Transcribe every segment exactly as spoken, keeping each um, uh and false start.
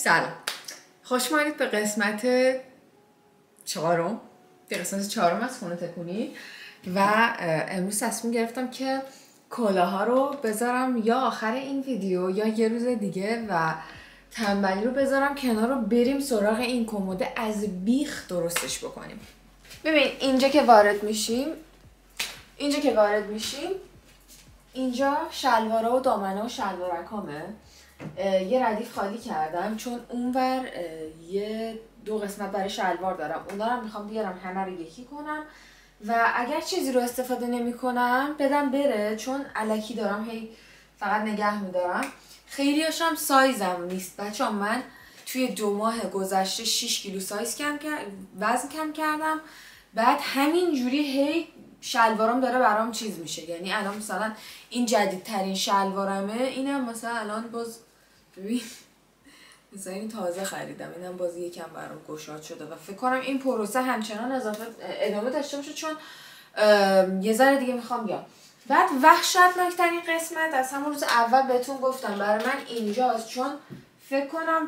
سلام، خوش اومدید به قسمت چهارم به قسمت چهارم از خونه تکونی. و امروز تصمیم گرفتم که کلاها رو بذارم یا آخر این ویدیو یا یه روز دیگه و تنبلی رو بذارم کنار رو بریم سراغ این کموده از بیخ درستش بکنیم. ببین اینجا که وارد میشیم اینجا که وارد میشیم اینجا شلوارا و دامنه و شلوارکامه. یه ردیف خالی کردم چون اونور یه دو قسمت برای شلوار دارم، اونا رو میخوام بیارم همه رو یکی کنم و اگر چیزی رو استفاده نمی کنم بدم بره، چون الکی دارم هی فقط نگه میدارم. خیلی هاشم سایزم نیست بچه ها. من توی دو ماه گذشته شش کیلو سایز کم کرد، وزن کم کردم. بعد همین جوری هی شلوارم داره برام چیز میشه. یعنی الان مثلا این جدیدترین شلوارمه، اینم مثلا الان باز ببین مثلا این تازه خریدم، اینم باز یکم برام گشاد شده و فکر کنم این پروسه همچنان اضافه ادامه داشته باشه چون یه ذره دیگه میخوام بیام. بعد وحشتناکترین قسمت از همون روز اول بهتون گفتم برای من اینجاست، چون فکر کنم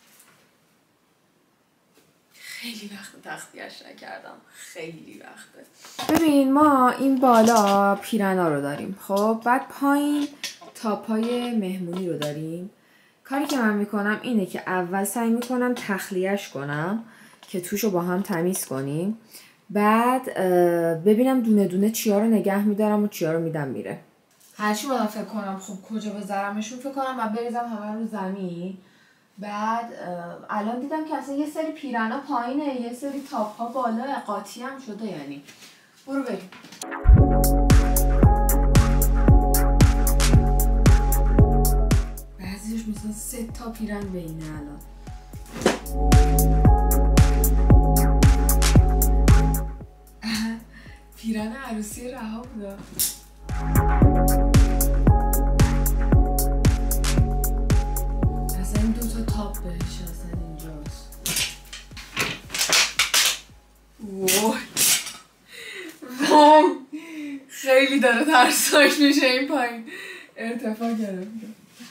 خیلی وقت تختیه‌اش نکردم، خیلی وقته. ببین ما این بالا پیرنا رو داریم، خب بعد پایین تاپای مهمونی رو داریم. کاری که من میکنم اینه که اول سعی میکنم تخلیهش کنم که توشو با هم تمیز کنیم، بعد ببینم دونه دونه چیا رو نگه میدارم و چیا رو میدم میره. هرچی باید فکر کنم خب کجا بذارمشون، فکر کنم و بریزم همه رو زمین. بعد الان دیدم که اصلا یه سری پیرنا پایینه، یه سری تاپ ها بالا، قاطی هم شده. یعنی برو بریم. بعضیش مثلا سه تا پیرن بینه الان. پیرن عروسی رها بودا. اصلا این دو تا تاپ بهش اصلا اینجاست. وای وای خیلی داره ترسناک میشه این پایین. ارتفاع گرفته.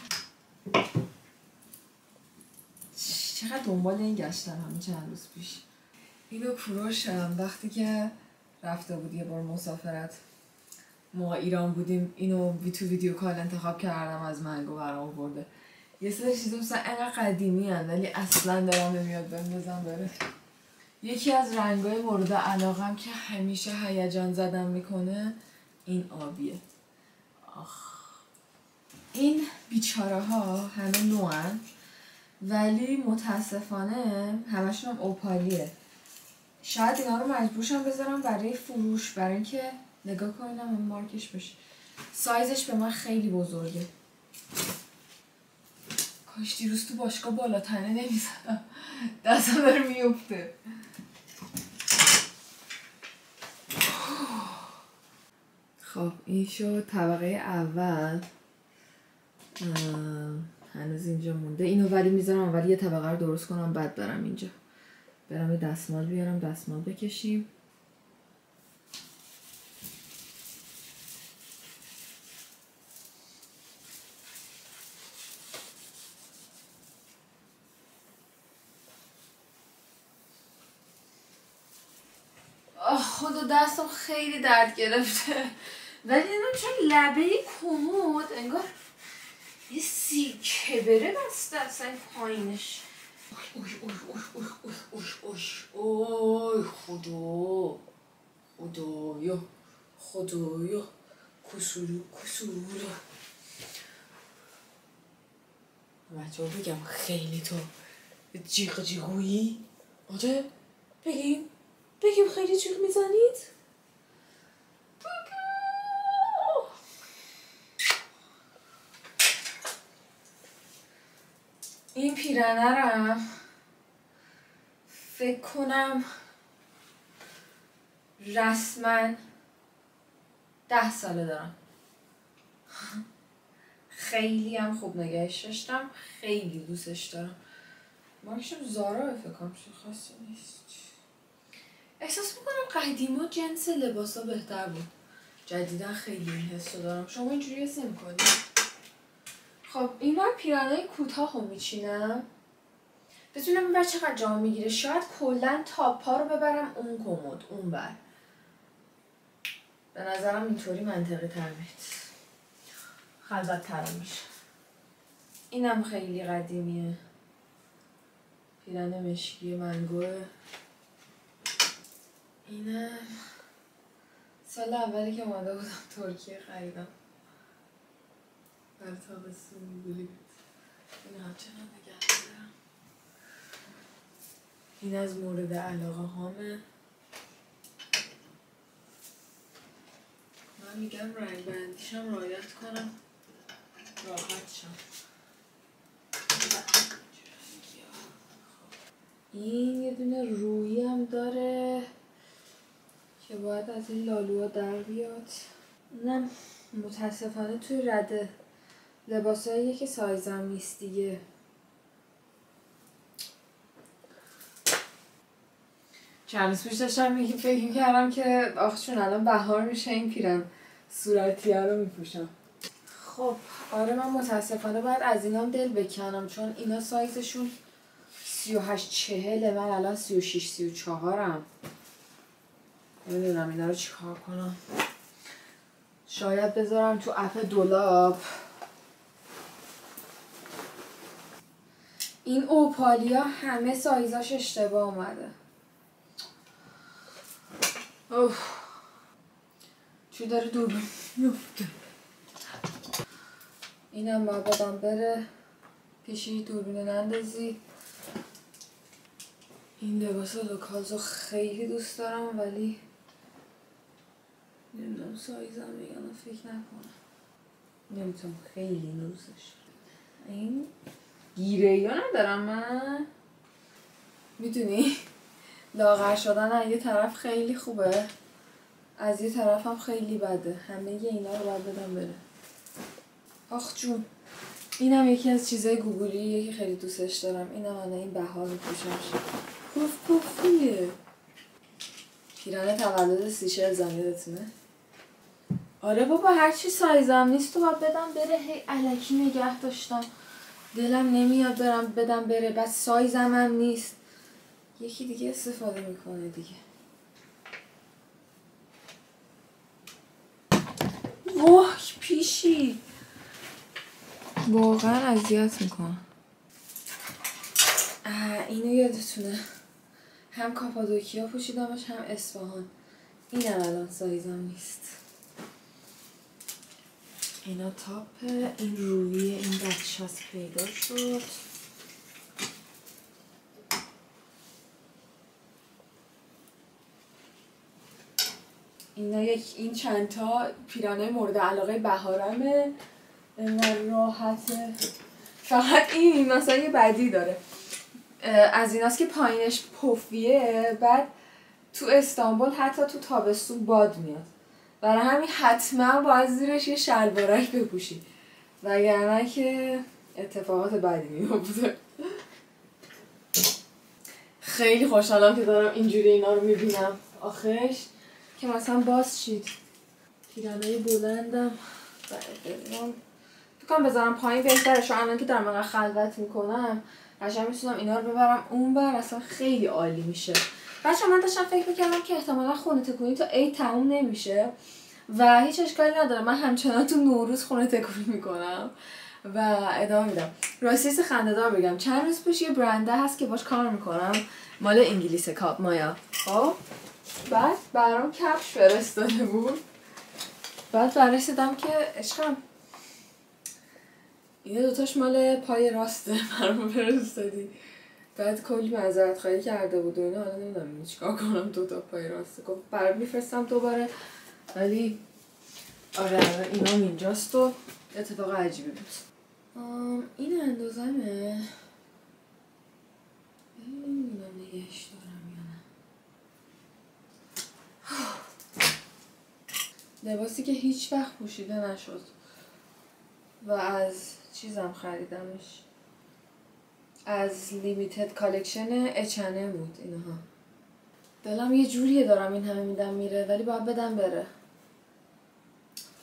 چقدر دنبال این گشتم همین چند روز پیش. اینو کوروشم وقتی که رفته بود یه بار مسافرت، موقع ایران بودیم، اینو بی تو ویدیو کال انتخاب کردم از منگو برام آورده. یه سری چیزا مثلا انقدر قدیمی هن ولی اصلا دارم نمیاد بندازم بره. یکی از رنگای مورد علاقم که همیشه هیجان زدم میکنه این آبیه. آخ این بیچاره ها همه نوعن ولی متاسفانه همشون هم اوپالیه. شاید اینا رو مجبورشم بذارم برای فروش، برای اینکه نگاه کنم هم مارکش بشه. سایزش به من خیلی بزرگه. کاش دیروز تو باشگاه بالا تنه نمیزدم، دستم داره میفته. خب این شد طبقه اول. هنوز اینجا مونده، اینو ولی میذارم ولی یه طبقه رو درست کنم بعد برم اینجا برم یه دستمال بیارم دستمال بکشیم. آه خدا دستم خیلی درد گرفته ولی اینو چون لبه کمود انگار یه سیکه بره بسته اصلا پایینش. اوش اوش اوش اوش اوش اوش اوی خدا خدایا خدایا کسورو کسورو. بچه ها بگم خیلی تو جیغ جیغویی؟ آره بگیم بگیم خیلی جیغ میزنید؟ این پیرنه رو فکر کنم رسما ده ساله دارم. خیلی هم خوب نگهش داشتم، خیلی دوستش دارم. مارکشم زارا فکر کنم خاصی نیست. احساس میکنم قدیما جنس لباسا بهتر بود، جدیدا خیلی این حس رو دارم. شما اینجوری حس نمی‌کنید؟ خب این بار پیرنای کوتاه رو میچینم بتونم این بر چقدر جا میگیره. شاید کلا تاپ ها رو ببرم اون کمد اون بر. به نظرم اینطوری منطقی تر میاد، خلوت تر میشه. اینم خیلی قدیمیه، پیرن مشکی منگوه. اینم سال اولی که اومده بودم ترکیه خریدم برای تابستون گلی بود. این همچنان نگه دارم. این از مورد علاقه هامه. من میگم رنگ بندیشم رعایت کنم راحت شم. این یه دونه رویی هم داره که باید از این لالوها در بیاد. اینم متاسفانه توی رده لباساییه که سایزم نیست دیگه. چند روز پیش داشتم میگی فکر میکردم که آخ چون الان بهار میشه این پیرن صورتیه رو میپوشم. خب آره من متاسفانه باید از اینام دل بکنم چون اینا سایزشون سی و هشت چهله، من الان سی و شش سی و چهارم. نمیدونم اینا رو چیکار کنم. شاید بذارم تو اپ دولاب. این اوپالیا همه سایزاش اشتباه اومده. اوه چی داره دوربین میفته. اینم باید بدم بره پیشی دوربین نندازی. این لباس لوکالزو خیلی دوست دارم ولی نمیدونم سایزم میگم فکر نکنم. نمیتونم خیلی دوستش. این گیره یا ندارم من. میدونی لاغر شدن از یه طرف خیلی خوبه از یه طرف هم خیلی بده. همه ی اینا رو باید بدم بره. آخ جون اینم یکی از چیزای گوگلیه که خیلی دوستش دارم. اینم الان این بهار میپوشمش. پوف پوفیه. پیرن تولد سیشلزم یادتونه؟ آره بابا هرچی سایزم نیست تو باید بدم بره. هی الکی نگه داشتم دلم نمیاد برم بدم بره بعد سایزم هم نیست. یکی دیگه استفاده میکنه دیگه. وای پیشی واقعا اذیت میکنه. اینو یادتونه هم کاپادوکیا پوشیدمش هم اصفهان. اینم الان سایزم نیست. اینا تاپه. این رویه این بچه هست پیدا شد. اینا یک این چند تا پیرانه مورد علاقه بهارمه. اینقدر راحته. فقط این مثلا یه بدی داره. از ایناست که پایینش پفیه بعد تو استانبول حتی تو تابستون باد میاد. برای همین حتما باید زیرش یه شلوارک بپوشی وگرنه که اتفاقات بدی میفته. خیلی خوشحالم که دارم اینجوری اینا رو میبینم آخرش که مثلا باز شید. پیرنهای بلندم ببینم بکنم بذارم پایین بهتره. شو الان که دارم انقدر خلوت میکنم قشنگ میتونم اینا رو ببرم اون بر. اصلا خیلی عالی میشه. بچه من داشتم فکر میکردم که احتمالا خونه تکونی تا عید تموم نمیشه و هیچ اشکالی نداره. من همچنان تو نوروز خونه تکونی میکنم و ادامه میدم. راستیس خنده‌دار بگم چند روز پیش یه برنده هست که باش کار میکنم مال انگلیس کاپ مایا. خب بعد برام کفش فرستاده بود. بعد برش دیدم که عشقم اینه دوتاش مال پای راسته برام فرستادی. بعد کلی معذرت خواهی کرده بود و اینا. حالا نمیدونم چیکار کنم دوتا پای راسته. گفت برام میفرستم دوباره ولی آره آره اینام اینجاست و اتفاق عجیبی بود. این اندازمه. نمیدونم نگهش دارم یا نه. لباسی که هیچ وقت پوشیده نشد و از چیزم خریدمش از لیمیتد کالکشن اچ ان ام بود. اینها دلم یه جوریه دارم این همه میدم میره ولی باید بدم بره.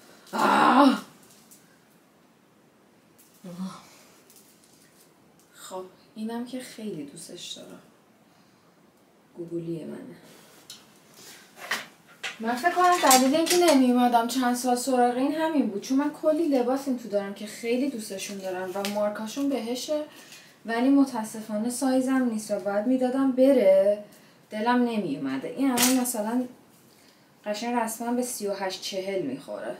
آه! خب اینم که خیلی دوستش دارم. گوگولی منه. من فکر کنم دلیل اینکه نمیومدم چند سال سراغ این همین بود، چون من کلی لباس این تو دارم که خیلی دوستشون دارم و مارکاشون بهشه، ولی متاسفانه سایزم نیست و باید میدادم بره، دلم نمیومده. این الان مثلا قشنگ رسما به سی و هشت چهل میخوره.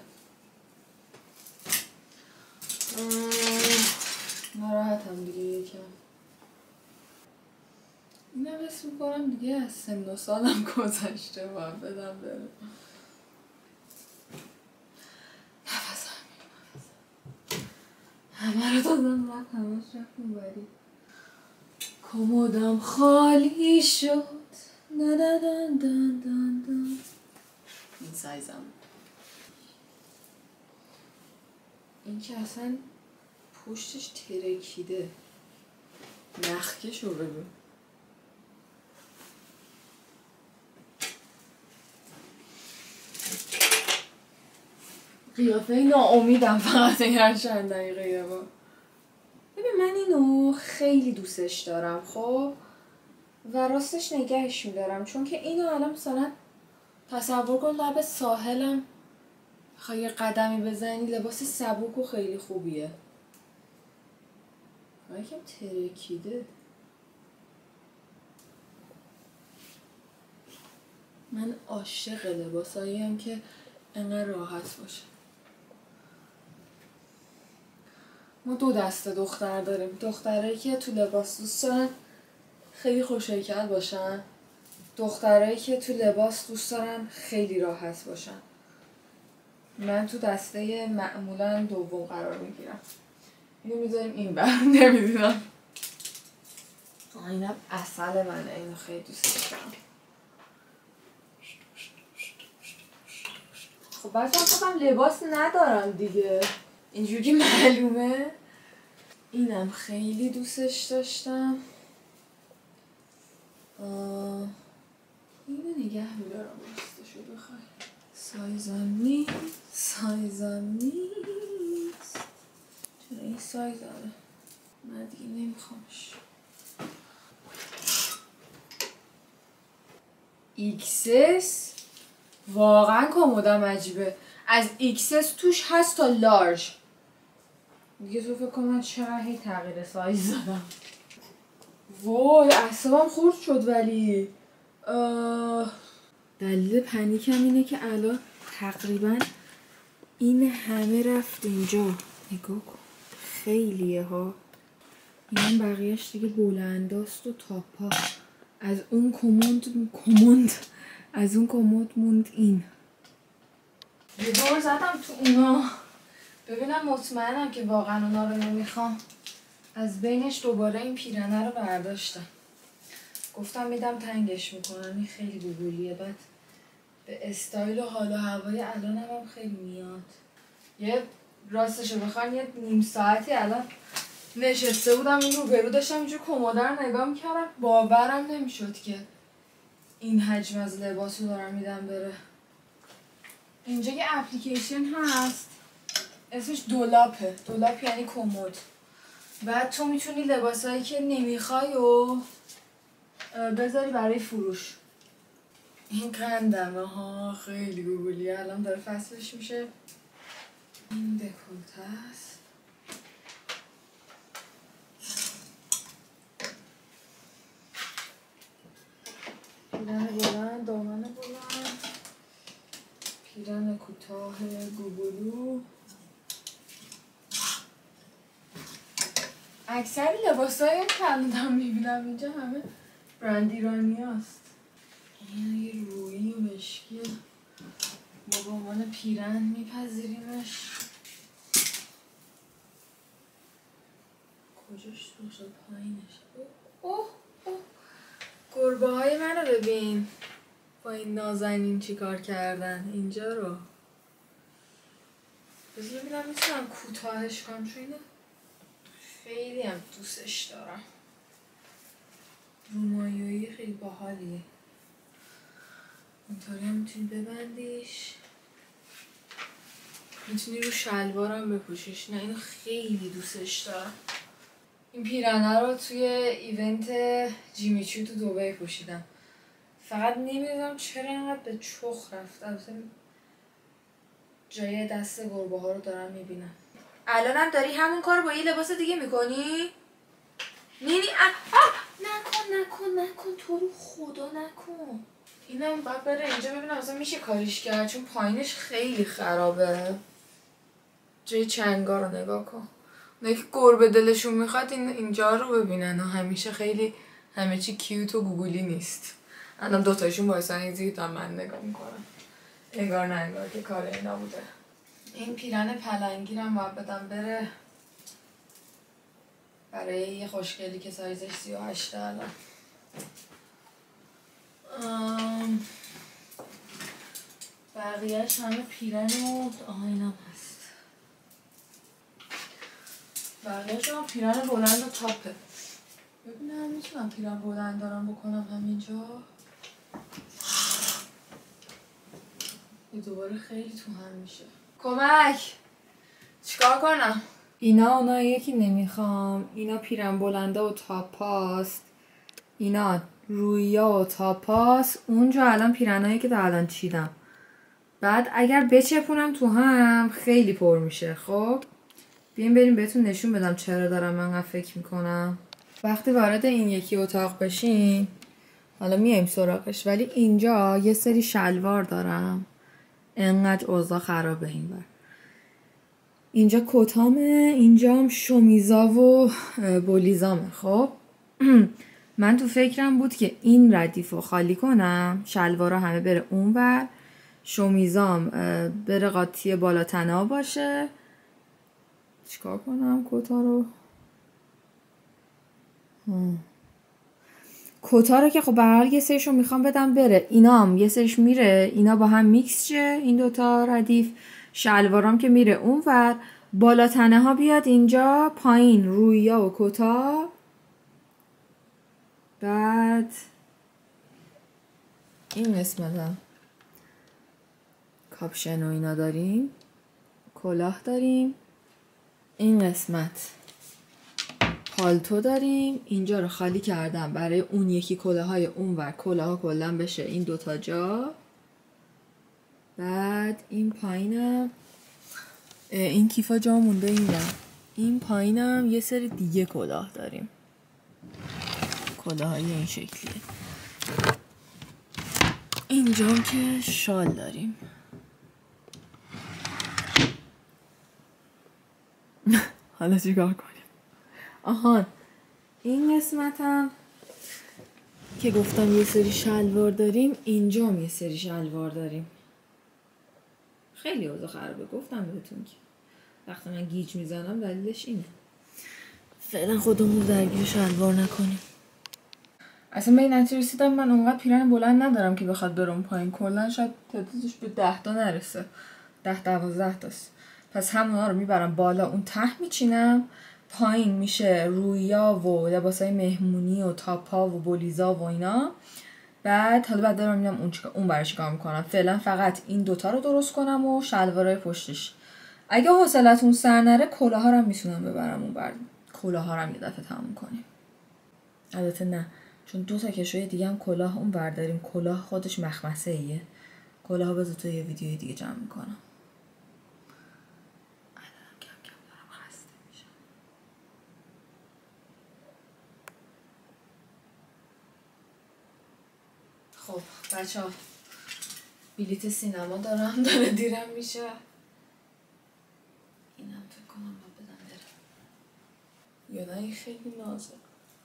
ناراحتم دیگه یکم. اینم حس میکنم دیگه از سن و سالم گذشته، باید بدم بره. نفسم همه رو دادم رفت، همه رفت اونوری. کمدم خالی شد ندادن دن دن دن. این سایزم. این که اصلا پشتش ترکیده، نخکش رو ببین. قیافه ناامیدم فقط این هر چند دقیقه یه بار. ببین من اینو خیلی دوستش دارم خب، و راستش نگهش میدارم، چون که اینو الان مثلا تصور کن لب ساحلم بخوای یه قدمی بزنی، لباس سبک و خیلی خوبیه. یکم ترکیده. من عاشق لباساییم که انقدر راحت باشه. ما دو دسته دختر داریم، دخترایی که تو لباس دوست دارن خیلی خوش‌هیکل باشن، دخترایی که تو لباس دوست دارن خیلی راحت باشن. من تو دسته معمولا دوم قرار میگیرم. اینو میذاریم این بر نمیدونم. اینم عسل منه، اینو خیلی دوست دارم. خب بچه هم فقط لباس ندارم دیگه، اینجوری معلومه. اینم خیلی دوستش داشتم. اینو نگه میدارم راستشو بخوای. سایزم نیست، سایزم نیست. چرا این سایزمه؟ من دیگه نمیخوامش. ایکس اس واقعا کمودم عجیبه. از ایکس اس توش هست تا لارج. دیگه تو فکر کنم من چقدر هی تغییر سایز دادم. وای اعصابم خورد شد. ولی دلیل پنیکم اینه که الان تقریبا این همه رفت اینجا. نگاه کن خیلیه ها. این بقیهش دیگه بلنداست و تاپا. از اون کموند کموند از اون کمد موند این. یه دور زدم تو اونا ببینم مطمئنم که واقعا اونا رو نمیخوام. از بینش دوباره این پیرنه رو برداشتم. گفتم میدم تنگش میکنم، این خیلی گوگولیه، بعد به استایل و حال و هوای الان هم خیلی میاد. یه راستشو بخوام یه نیم ساعتی الان نشسته بودم این رو برو داشتم اینجور کموده رو نگاه میکردم، باورم نمیشد که این حجم از لباس رو دارم میدم بره. اینجا یه اپلیکیشن هست اسمش دولاپه. دولاپ یعنی کمد. بعد تو میتونی لباسایی که نمیخوای و بذاری برای فروش. این قندمه ها خیلی گوگلیه. الان داره فصلش میشه. این دکولته است. پیرن بلند، دامن بلند، پیرن کوتاه گوگلو. اکثر لباسایی که الان میبینم اینجا همه برند ایرانی هست. این یه رویی و مشکیه. ما به عنوان پیرن میپذیریمش. کجاش تو شد پایینش؟ اوه اوه گربه های منو ببین با این نازنین چی کار کردن اینجا رو. بذار ببینم میتونم کوتاهش کنم چون اینو خیلی هم دوستش دارم. رومایویی خیلی باحالیه. اینطوری هم میتونی ببندیش، میتونی رو شلوارم بپوشیش. نه اینو خیلی دوستش دارم. این پیرنه رو توی ایونت جیمی چو تو دبی پوشیدم. فقط نمیدونم چرا اینقدر به چخ رفت. البته جای دست گربه ها رو دارم میبینم. الانم داری همون کار با یه لباس دیگه میکنی؟ نینی اه آه نکن نکن نکن تو رو خدا نکن. اینم باید بره اینجا ببینم اصلا میشه کاریش کرد چون پایینش خیلی خرابه. جای چنگا رو نگاه کن. اونایی که گربه دلشون میخواد این اینجا رو ببینن و همیشه خیلی همه چی کیوت و گوگلی نیست. الان دوتایشون بایستن اینجوری تا من نگاه میکنم. انگار نه انگار که کار اینا بوده. این پیرن پلنگیرم باید بدم بره برای یه خوشگلی که سایزش سی و هشته الان. بقیهش همه پیرن و آها اینم هست. بقیهش هم پیرن بلند و تاپه. ببینم میتونم پیرن بلند دارم بکنم همینجا. یه دوباره خیلی تو هم میشه. کمک! چیکار کنم؟ اینا اوناییه که نمیخوام. اینا پیرن بلنده و تاپاست. اینا رویا و تاپاست. اونجا الان پیرنایی که تا الان چیدم. بعد اگر بچپونم تو هم خیلی پر میشه. خب بیاین بریم بهتون نشون بدم چرا دارم من فکر میکنم. وقتی وارد این یکی اتاق بشین حالا میایم سراغش، ولی اینجا یه سری شلوار دارم. انقدر اوضاع خرابه این بر. اینجا کتامه، اینجا هم شومیزا و بولیزامه. خب من تو فکرم بود که این ردیف رو خالی کنم، شلوارا همه بره اون بر، شومیزام بره قاطی بالا تنها باشه. چیکار کنم کتا رو؟ کتا رو که خب به هر حال یه سریشو میخوام بدم بره. اینا هم یه سریش میره، اینا با هم میکس شه این دوتا ردیف. شلوارام که میره اون ور، بالا تنه ها بیاد اینجا، پایین رویا و کتا. بعد این قسمت هم کاپشن و اینا داریم، کلاه داریم. این قسمت پالتو داریم. اینجا رو خالی کردم برای اون یکی کلاه های اون ور، کلاه ها کلن بشه این دوتا جا. بعد این پایینم این کیفا جا مونده اینجا. این پایینم یه سری دیگه کلاه داریم، کلاه های این شکلیه. اینجا هم که شال داریم. حالا چیکار کنیم؟ آهان این قسمت هم که گفتم یه سری شلوار داریم، اینجا هم یه سری شلوار داریم. خیلی اوضاع خرابه. گفتم بهتون که وقتی من گیج میزنم دلیلش اینه. فعلا خودمون رو درگیر شلوار نکنیم. اصلا به این نتیجه رسیدم من اونقدر پیرن بلند ندارم که بخواد برم پایین. کلا شاید تعدادش به ده تا نرسه، ده دوازده تاست. پس همونا رو میبرم بالا، اون ته میچینم، پایین میشه رویا و لباسای مهمونی و تاپا و بولیزا و اینا. بعد حالا بعد دارم میبینم اون چیکار اون برای چیکار میکنم. فعلا فقط این دوتا رو درست کنم و شلوارای پشتش. اگه حوصلتون سر نره کلاها رو هم میتونم ببرم اون بر. کلاها رو هم یه دفعه تموم کنیم. البته نه، چون دو تا کشوی دیگه هم کلاه اون برداریم. کلاه خودش مخمسه ایه. کلاه بذار تو یه ویدیوی دیگه جمع میکنم. الانم کم کم دارم خسته میشم. خب بچه ها بلیت سینما دارم، داره دیرم میشه. اینم فکر کنم باید بدم بره یا نه این خیلی نازه.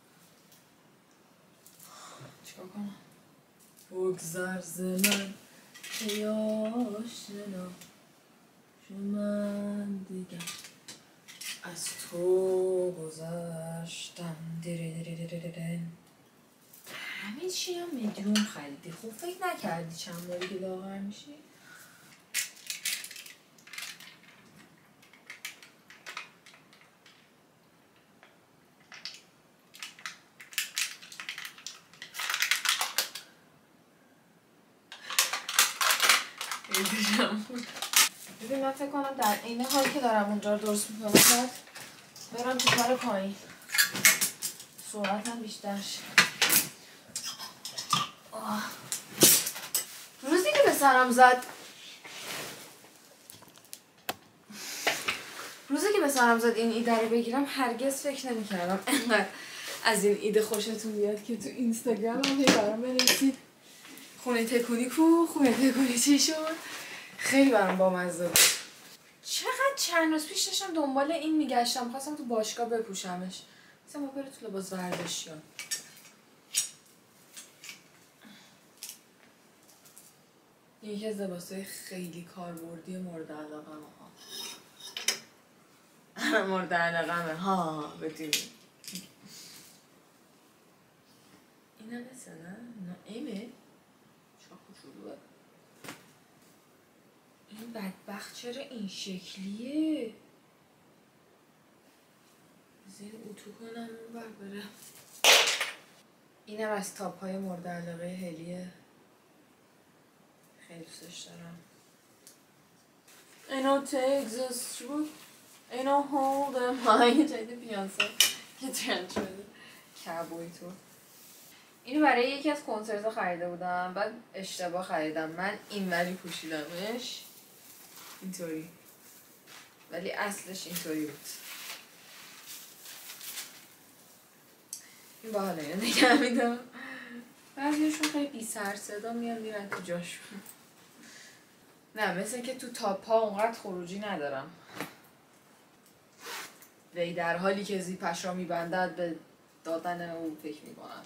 چیکار کنم؟ بگذر ز من ای آشنا، چون من دیگر از تو گذشتم. دیره دیره دیره دیره. همه چی هم میدیوم خریدی. خوب فکر نکردی چند باری که لاغر میشی؟ ببین من فکر کنم در این حال که دارم اونجا رو درست میکنم برم تو کار پایین. سرعت هم بیشتر شه. روزی که به سرم زد روزی که به سرم زد این ایده رو بگیرم هرگز فکر نمی کردم انقدر از این ایده خوشتون بیاد که تو اینستاگرام هم هی برام بنویسید خونه تکونی کو، خونه تکونی چی شد. خیلی برام بامزه بود. چقدر چند روز پیش داشتم دنبال این میگشتم، خواستم تو باشگاه بپوشمش، مثلا ما بره تو لباس ورزشی. یکی از لباسای خیلی کاربردی مورد علاقه‌مه ها. مورد علاقه‌مه ها بدونی. اینم مثلا نه ایمه چه خوشوره. این بدبخت چرا این شکلیه؟ زیر اتو کنم اون بر بره. اینم از تاپ های مورد علاقه هلیه، خیلی دوستش دارم. اینو تگزاس چی بود؟ اینو هولدم های جدید بیانسه که ترند شده کابوی تو. اینو برای یکی از کنسرت ها خریده بودم، بعد اشتباه خریدم. من این ولی پوشیدمش اینطوری، ولی اصلش اینطوری بود. این باحاله، اینو نگه میدم. بعضیشون خیلی بی سر صدا میان میرن تو جاشون. نه مثل که تو تاپ ها اونقدر خروجی ندارم. وی در حالی که زیپش را میبندد به دادن او فکر میکنم.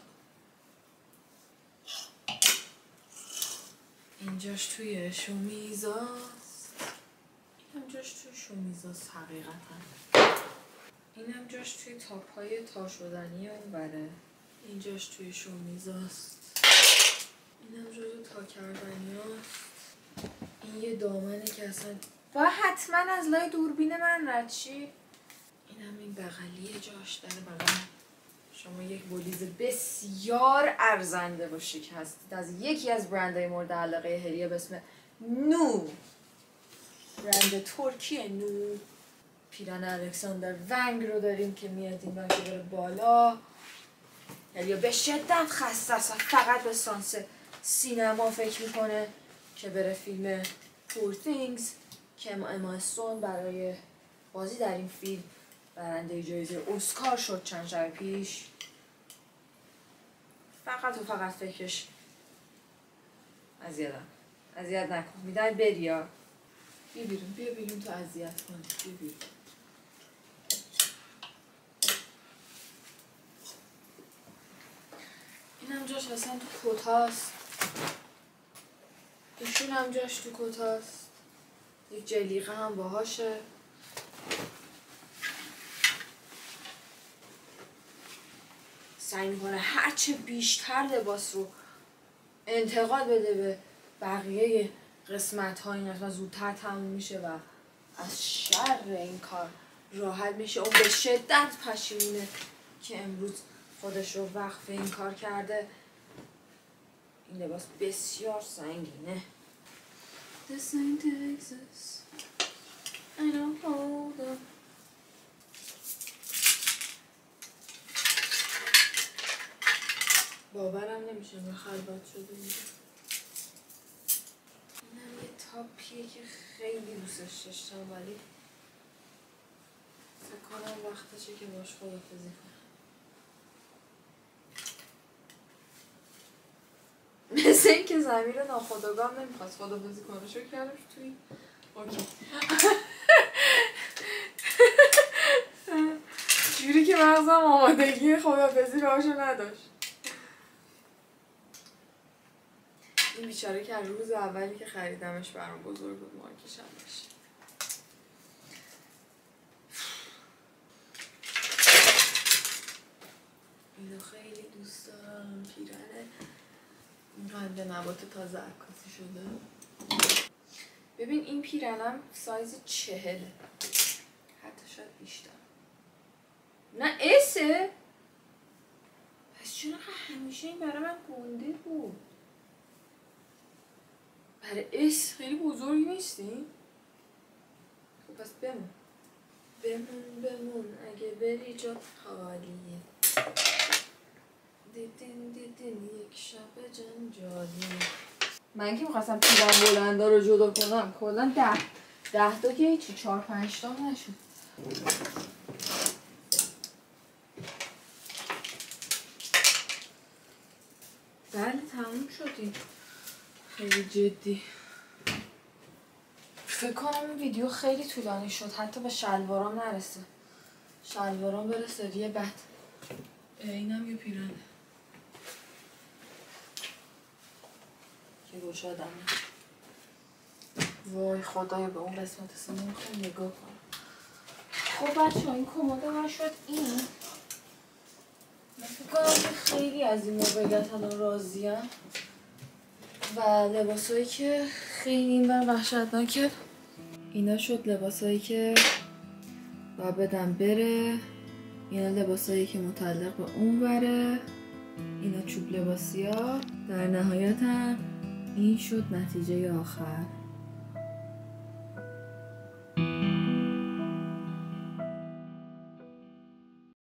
اینجاش توی شومیزاست، اینم جاش توی شومیزاست حقیقتا. اینم جاش توی تاپ های تا شدنی اون بره. اینجاش توی شومیزاست، اینم جاش تا کردنی هاست. این یه دامنه که اصلا با حتما از لای دوربین من رد شی. اینم این بغلیه جاش در بغل. شما یک بولیز بسیار ارزنده و شیک هستید از یکی از برندهای مورد علاقه هلیه به اسم نو، برند ترکیه نو. پیرن الکساندر ونگ رو داریم که میاد این ونگ رو بره بالا. هلیه به شدت خسته است و فقط به سانس سینما فکر میکنه که بره فیلم پور تینگز که اما استون برای بازی در این فیلم برنده جایزه اسکار شد چند شب پیش. فقط و فقط فکرش اذیتم اذیت نکن میدن بریا بیا بیرون بیا بیرون تو اذیت کن بیا بیرون. اینم جاش اصلا تو کتاست، ایشون هم جاش تو کتاست، یک جلیقه هم باهاشه. سعی میکنه هرچه بیشتر لباس رو انتقال بده به بقیه قسمت ها، این قسمت زودتر تموم میشه و از شر این کار راحت میشه. اون به شدت پشیمونه که امروز خودش رو وقف این کار کرده. این لباس بسیار سنگینه. This ain't Texas. I don't hold up. باورم نمیشه من خلوت شده اینجا. اینم یه تاپیه که خیلی دوستش داشتم ولی فکر کنم وقتشه که باش خداحافظی کنم. مثل این که زمین ناخودآگاه نمیخواست خداحافظی کنه. شو کردمش توی اوکی جوری که مغزم آمادگی خداحافظی باشو نداشت. این بیچاره که روز اولی که خریدمش برام بزرگ بود مارکشم بشه. اینو خیلی دوست دارم. پیرنه این قند نبات تازه عکاسی شده. ببین این پیرنم سایز چهله، حتی شاید بیشتر. نه اسه؟ پس چون همیشه این برای من گنده بود. برای اس خیلی بزرگ نیستی؟ خب پس بمون بمون بمون اگه بری جا خالیه، دیدین دیدین یک شب جنجالی. من که میخواستم تیرم بلندا رو جدا کنم کلا ده ده تا که هیچی، چهار پنج تا نشد. بله تموم شدیم. خیلی جدی فکر کنم این ویدیو خیلی طولانی شد، حتی به شلوارام نرسه. شلوارام بره سری بعد. اینم یه پیرنه که گشادمه. وای خدایا به اون قسمت اصلا نمیخوام نگاه کنم. خب بچه ها این کمد من شد این. من فکر کنم که خیلی از این موقعیت الان راضیم و لباسایی که خیلی این بر وحشتناکه اینا شد لباسایی که باید بدم بره. اینا لباسایی که متعلق به اون بره. اینا چوب لباسی ها. در نهایت هم این شد نتیجه آخر.